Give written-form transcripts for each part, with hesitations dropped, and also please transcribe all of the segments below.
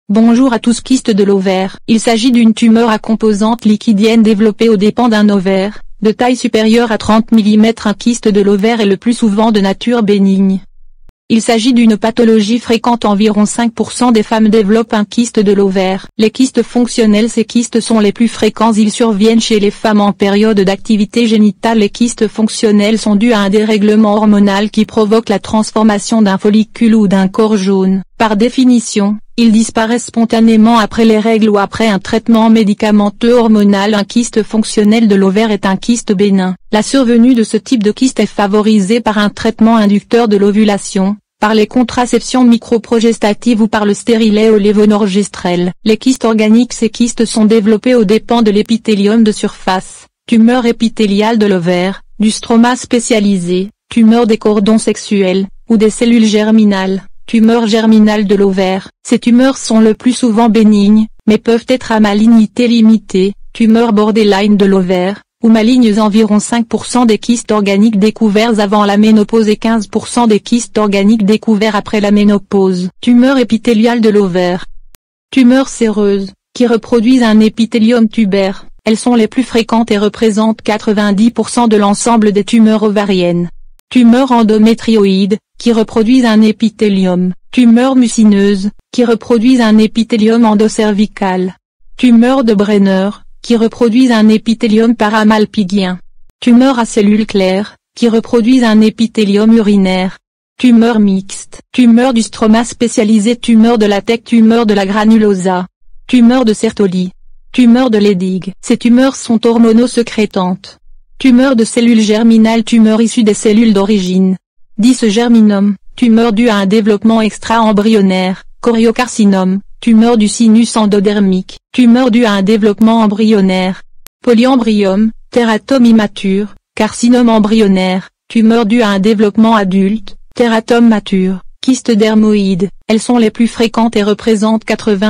Bonjour à tous. Kyste de l'ovaire. Il s'agit d'une tumeur à composante liquidienne développée aux dépens d'un ovaire, de taille supérieure à 30 mm. Un kyste de l'ovaire est le plus souvent de nature bénigne. Il s'agit d'une pathologie fréquente. Environ 5% des femmes développent un kyste de l'ovaire. Les kystes fonctionnels. Ces kystes sont les plus fréquents. Ils surviennent chez les femmes en période d'activité génitale. Les kystes fonctionnels sont dus à un dérèglement hormonal qui provoque la transformation d'un follicule ou d'un corps jaune. Par définition, ils disparaissent spontanément après les règles ou après un traitement médicamenteux hormonal. Un kyste fonctionnel de l'ovaire est un kyste bénin. La survenue de ce type de kyste est favorisée par un traitement inducteur de l'ovulation, par les contraceptions microprogestatives ou par le stérilet ou lévonorgestrel. Les kystes organiques. Ces kystes sont développés aux dépens de l'épithélium de surface, tumeur épithéliale de l'ovaire, du stroma spécialisé, tumeur des cordons sexuels, ou des cellules germinales. Tumeurs germinales de l'ovaire. Ces tumeurs sont le plus souvent bénignes, mais peuvent être à malignité limitée, tumeurs borderline de l'ovaire, ou malignes. Environ 5% des kystes organiques découverts avant la ménopause et 15% des kystes organiques découverts après la ménopause. Tumeurs épithéliales de l'ovaire. Tumeurs séreuses, qui reproduisent un épithélium tubaire. Elles sont les plus fréquentes et représentent 90% de l'ensemble des tumeurs ovariennes. Tumeurs endométrioïdes, qui reproduisent un épithélium. Tumeurs mucineuses, qui reproduisent un épithélium endocervical. Tumeurs de Brenner, qui reproduisent un épithélium paramalpigien. Tumeurs à cellules claires, qui reproduisent un épithélium urinaire. Tumeurs mixtes. Tumeurs du stroma spécialisé. Tumeurs de Latex. Tumeurs de la granulosa. Tumeurs de Sertoli. Tumeurs de Leydig. Ces tumeurs sont hormonosécrétantes. Tumeurs de cellules germinales. Tumeurs issues des cellules d'origine. 10 germinome, tumeur due à un développement extra-embryonnaire, choriocarcinome, tumeur du sinus endodermique, tumeur due à un développement embryonnaire. Polyembryome, tératome immature, carcinome embryonnaire, tumeur due à un développement adulte, tératome mature. Kystes dermoïdes, elles sont les plus fréquentes et représentent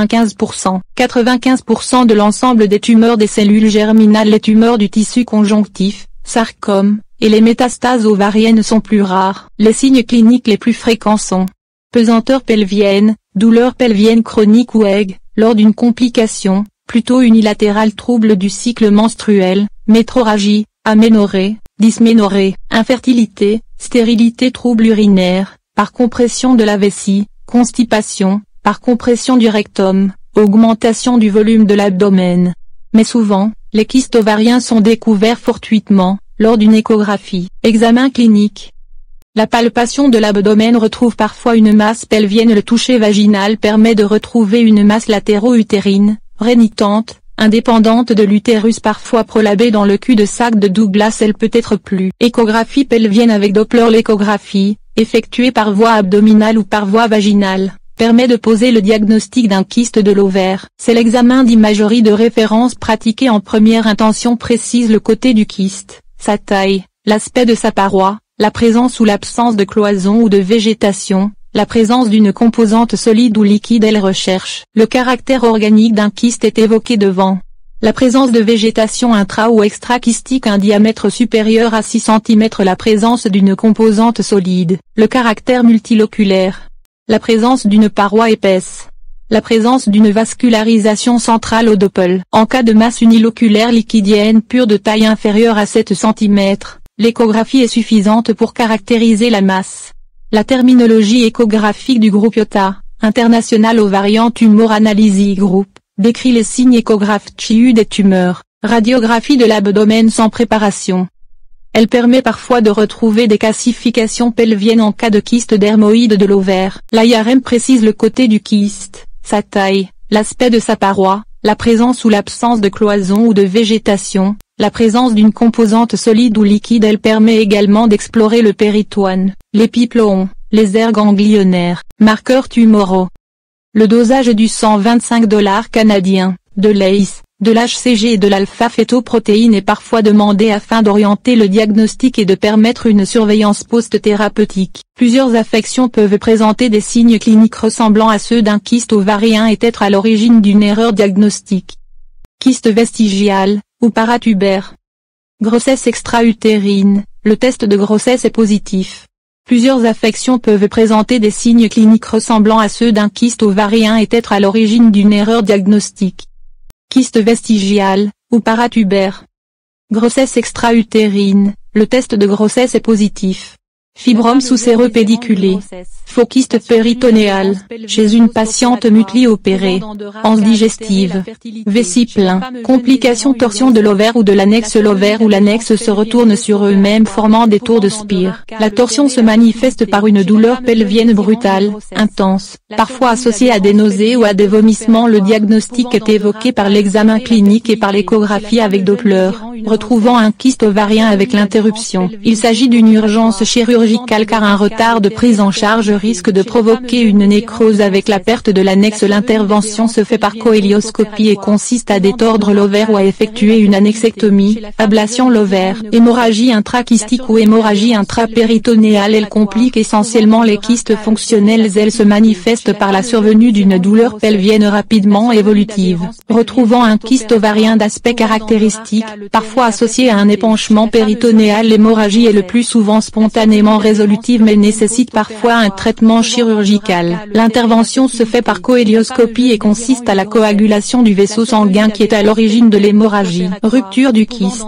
95%. 95% de l'ensemble des tumeurs des cellules germinales. Les tumeurs du tissu conjonctif, sarcome, et les métastases ovariennes sont plus rares. Les signes cliniques les plus fréquents sont pesanteur pelvienne, douleur pelvienne chronique ou aiguë, lors d'une complication, plutôt unilatérale, trouble du cycle menstruel, métrorragie, aménorrhée, dysménorrhée, infertilité, stérilité, trouble urinaire, par compression de la vessie, constipation, par compression du rectum, augmentation du volume de l'abdomen. Mais souvent, les kystes ovariens sont découverts fortuitement, lors d'une échographie. Examen clinique. La palpation de l'abdomen retrouve parfois une masse pelvienne. Le toucher vaginal permet de retrouver une masse latéro-utérine, rénitente, indépendante de l'utérus, parfois prolabée dans le cul-de-sac de Douglas. Elle peut être plus. Échographie pelvienne avec Doppler. L'échographie, effectuée par voie abdominale ou par voie vaginale, permet de poser le diagnostic d'un kyste de l'ovaire. C'est l'examen d'imagerie de référence pratiqué en première intention précise le côté du kyste, sa taille, l'aspect de sa paroi, la présence ou l'absence de cloison ou de végétation, la présence d'une composante solide ou liquide. Elle recherche. Le caractère organique d'un kyste est évoqué devant. La présence de végétation intra- ou extra-kystique, un diamètre supérieur à 6 cm. La présence d'une composante solide. Le caractère multiloculaire. La présence d'une paroi épaisse. La présence d'une vascularisation centrale au Doppel. En cas de masse uniloculaire liquidienne pure de taille inférieure à 7 cm, l'échographie est suffisante pour caractériser la masse. La terminologie échographique du groupe IOTA, International Ovarian Tumor Analysis Group, décrit les signes échographiques des tumeurs. Radiographie de l'abdomen sans préparation. Elle permet parfois de retrouver des calcifications pelviennes en cas de kyste dermoïde de l'ovaire. L'IRM précise le côté du kyste, sa taille, l'aspect de sa paroi, la présence ou l'absence de cloison ou de végétation, la présence d'une composante solide ou liquide. Elle permet également d'explorer le péritoine, l'épiploon, les aires ganglionnaires. Marqueurs tumoraux. Le dosage du sang $25 canadiens, de l'ACE, de l'HCG et de l'alpha-fétoprotéine est parfois demandé afin d'orienter le diagnostic et de permettre une surveillance post-thérapeutique. Plusieurs affections peuvent présenter des signes cliniques ressemblant à ceux d'un kyste ovarien et être à l'origine d'une erreur diagnostique. Kyste vestigial, ou paratubaire. Grossesse extra-utérine, le test de grossesse est positif. Plusieurs affections peuvent présenter des signes cliniques ressemblant à ceux d'un kyste ovarien et être à l'origine d'une erreur diagnostique. Kyste vestigial, ou paratubère. Grossesse extra-utérine, le test de grossesse est positif. Fibrome sous-séreux pédiculé. Faux kyste péritonéal, chez une patiente mutilée opérée. Anse digestive. Vessie plein. Complications torsion de l'ovaire ou de l'annexe. L'ovaire ou l'annexe se retournent sur eux-mêmes formant des tours de Spear. La torsion se manifeste par une douleur pelvienne brutale, intense, parfois associée à des nausées ou à des vomissements. Le diagnostic est évoqué par l'examen clinique et par l'échographie avec Doppler, retrouvant un kyste ovarien avec l'interruption. Il s'agit d'une urgence chirurgicale car un retard de prise en charge risque de provoquer une nécrose avec la perte de l'annexe. L'intervention se fait par cohélioscopie et consiste à détordre l'ovaire ou à effectuer une annexectomie, ablation l'ovaire. Hémorragie intrakystique ou hémorragie intrapéritonéale. Elle complique essentiellement les kystes fonctionnels. Elle se manifeste par la survenue d'une douleur pelvienne rapidement évolutive, retrouvant un kyste ovarien d'aspect caractéristique, parfois associé à un épanchement péritonéal. L'hémorragie est le plus souvent spontanément résolutive mais nécessite parfois un traitement chirurgical. L'intervention se fait par cohélioscopie et consiste à la coagulation du vaisseau sanguin qui est à l'origine de l'hémorragie. Rupture du kyste.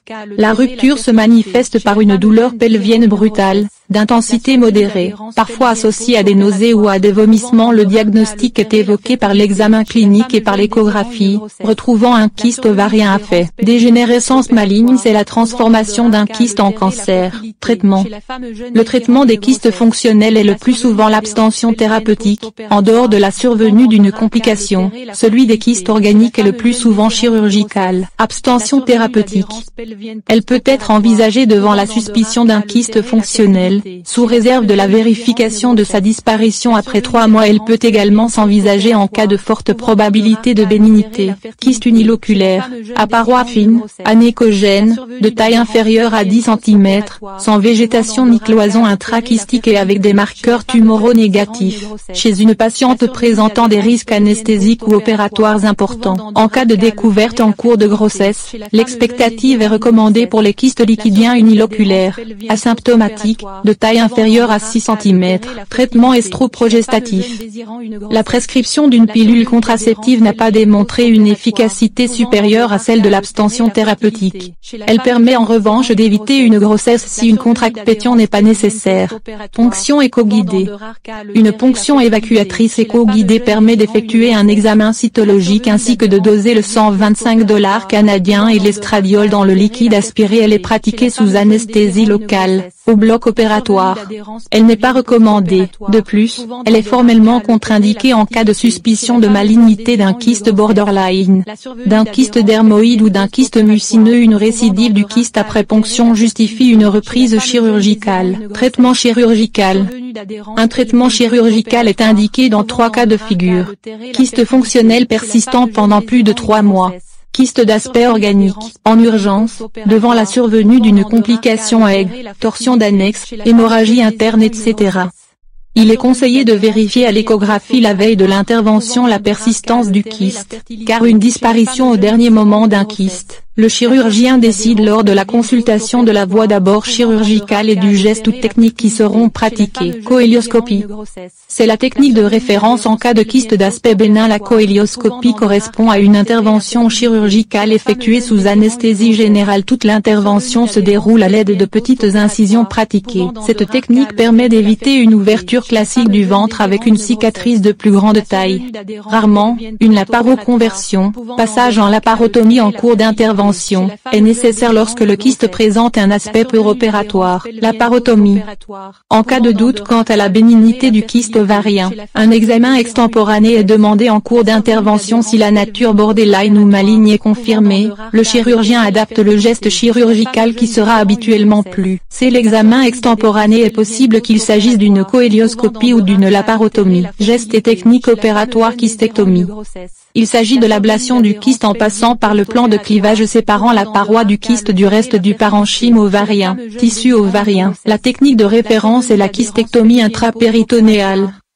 La rupture se manifeste par une douleur pelvienne brutale, d'intensité modérée, parfois associée à des nausées ou à des vomissements. Le diagnostic est évoqué par l'examen clinique et par l'échographie, retrouvant un kyste ovarien à fait. Dégénérescence maligne. C'est la transformation d'un kyste en cancer. Traitement. Le traitement des kystes fonctionnels est le plus souvent l'abstention thérapeutique, en dehors de la survenue d'une complication. Celui des kystes organiques est le plus souvent chirurgical. Abstention thérapeutique. Elle peut être envisagée devant la suspicion d'un kyste fonctionnel, sous réserve de la vérification de sa disparition après 3 mois. Elle peut également s'envisager en cas de forte probabilité de bénignité. Kyste uniloculaire, à parois fines, anéchogène, de taille inférieure à 10 cm, sans végétation ni cloison intrakystique et avec des marqueurs tumoraux négatifs, chez une patiente présentant des risques anesthésiques ou opératoires importants. En cas de découverte en cours de grossesse, l'expectative est recommandée pour les kystes liquidiens uniloculaires, asymptomatiques, de taille inférieure à 6 cm. Traitement estroprogestatif. La prescription d'une pilule contraceptive n'a pas démontré une efficacité supérieure à celle de l'abstention thérapeutique. Elle permet en revanche d'éviter une grossesse si une contraception n'est pas nécessaire. Ponction éco-guidée. Une ponction évacuatrice éco-guidée permet d'effectuer un examen cytologique ainsi que de doser le $125 canadiens et l'estradiol dans le liquide aspiré. Elle est pratiquée sous anesthésie locale, au bloc opératoire. Elle n'est pas recommandée. De plus, elle est formellement contre-indiquée en cas de suspicion de malignité d'un kyste borderline, d'un kyste dermoïde ou d'un kyste mucineux. Une récidive du kyste après ponction justifie une reprise chirurgicale. Traitement chirurgical. Un traitement chirurgical est indiqué dans 3 cas de figure. Kyste fonctionnel persistant pendant plus de 3 mois. Kyste d'aspect organique, en urgence, devant la survenue d'une complication aiguë, torsion d'annexe, hémorragie interne etc. Il est conseillé de vérifier à l'échographie la veille de l'intervention la persistance du kyste, car une disparition au dernier moment d'un kyste, le chirurgien décide lors de la consultation de la voie d'abord chirurgicale et du geste ou technique qui seront pratiqués. Cohélioscopie. C'est la technique de référence en cas de kyste d'aspect bénin. La cohélioscopie correspond à une intervention chirurgicale effectuée sous anesthésie générale. Toute l'intervention se déroule à l'aide de petites incisions pratiquées. Cette technique permet d'éviter une ouverture classique du ventre avec une cicatrice de plus grande taille. Rarement, une laparoconversion, passage en laparotomie en cours d'intervention, est nécessaire lorsque le kyste présente un aspect peuropératoire. Laparotomie. En cas de doute quant à la bénignité du kyste ovarien, un examen extemporané est demandé en cours d'intervention. Si la nature borderline ou maligne est confirmée, le chirurgien adapte le geste chirurgical qui sera habituellement plus. Si l'examen extemporané est possible qu'il s'agisse d'une cohélioscopie ou d'une laparotomie. Geste et technique opératoire. Kystectomie. Il s'agit de l'ablation du kyste en passant par le plan de clivage séparant la paroi du kyste du reste du parenchyme ovarien, tissu ovarien. La technique de référence est la kystectomie intrapéritonéale.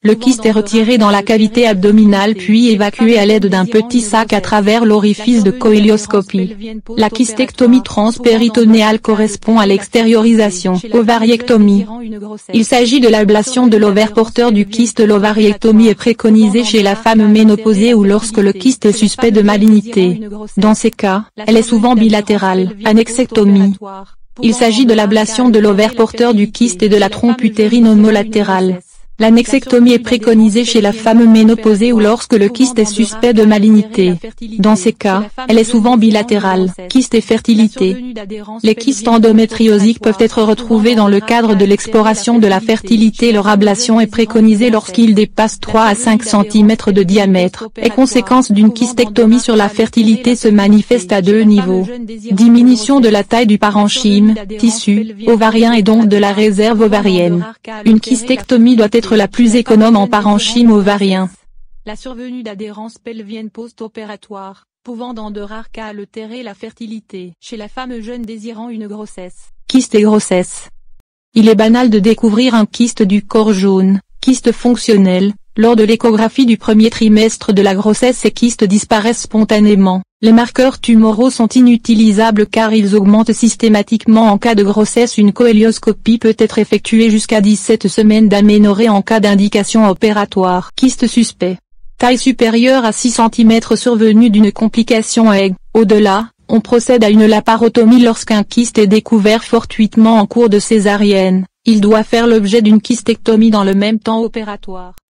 Le kyste est retiré dans la cavité abdominale puis évacué à l'aide d'un petit sac à travers l'orifice de coïlioscopie. La kystectomie transpéritonéale correspond à l'extériorisation, ovariectomie. Il s'agit de l'ablation de l'ovaire porteur du kyste. L'ovariectomie est préconisée chez la femme ménopausée ou lorsque le kyste est suspect de malignité. Dans ces cas, elle est souvent bilatérale, annexectomie. Il s'agit de l'ablation de l'ovaire porteur du kyste et de la trompe utérine homolatérale. L'annexectomie est préconisée chez la femme ménopausée ou lorsque le kyste est suspect de malignité. Dans ces cas, elle est souvent bilatérale, kyste et fertilité. Les kystes endométriosiques peuvent être retrouvés dans le cadre de l'exploration de la fertilité. Leur ablation est préconisée lorsqu'ils dépassent 3 à 5 cm de diamètre. Les conséquences d'une kystectomie sur la fertilité se manifestent à deux niveaux. Diminution de la taille du parenchyme, tissu, ovarien et donc de la réserve ovarienne. Une kystectomie doit être la plus économe en parenchyme ovarien. La survenue d'adhérence pelvienne post-opératoire, pouvant dans de rares cas altérer la fertilité chez la femme jeune désirant une grossesse. Kyste et grossesse. Il est banal de découvrir un kyste du corps jaune, kyste fonctionnel, lors de l'échographie du premier trimestre de la grossesse. Ces kystes disparaissent spontanément. Les marqueurs tumoraux sont inutilisables car ils augmentent systématiquement en cas de grossesse. Une cohélioscopie peut être effectuée jusqu'à 17 semaines d'aménorrhée en cas d'indication opératoire. Kyste suspect. Taille supérieure à 6 cm survenue d'une complication aiguë. Au-delà, on procède à une laparotomie lorsqu'un kyste est découvert fortuitement en cours de césarienne. Il doit faire l'objet d'une kystectomie dans le même temps opératoire.